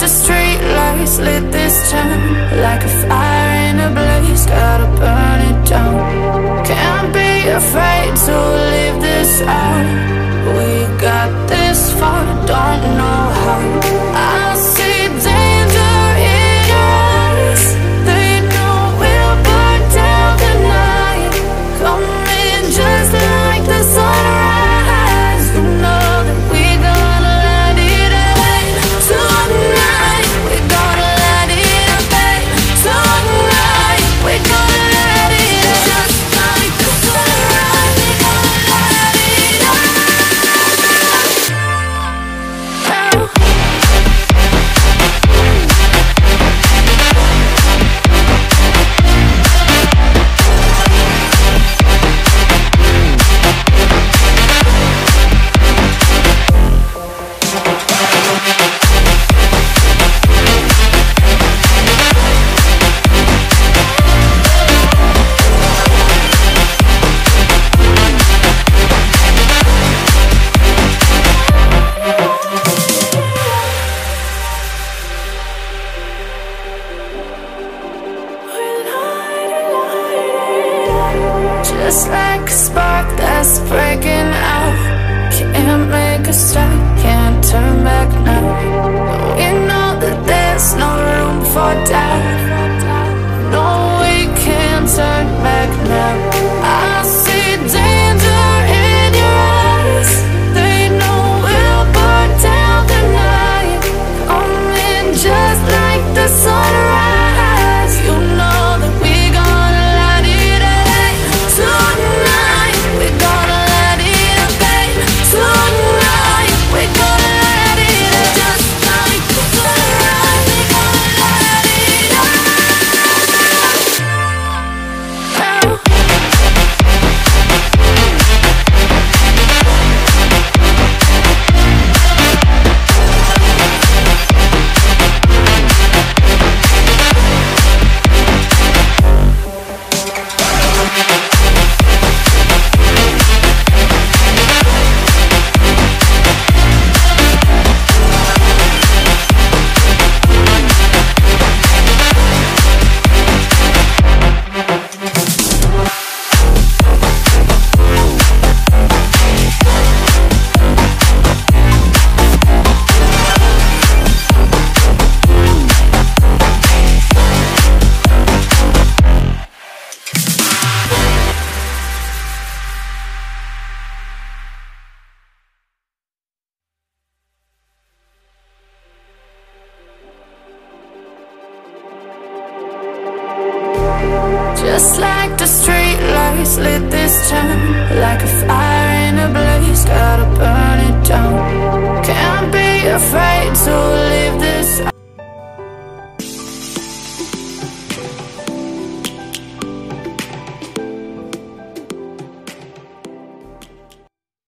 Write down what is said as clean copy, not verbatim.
the street lights lit this town, like a fire in a blaze, gotta burn it down. Can't be afraid to leave this out. We got this far, don't know how. I see danger in your eyes. They know we'll burn down the night. Coming just like the sunrise. You know that we're gonna light it up tonight. We're gonna light it up tonight. We're gonna light it up just like the sunrise. We're gonna light it up. Just like a spark that's breaking out. Can't make a stop, can't turn back now. We know that there's no room for doubt. No, we can't turn back now. I see danger in your eyes. They know we'll burn down the night. Coming just like the sunrise. You know that we're gonna light it up tonight. We're gonna light it up tonight. We're gonna light it up just like the sunrise. We're gonna light it up. Just like the street lights lit this town, like a fire in a blaze, gotta burn it down. Can't be afraid to leave this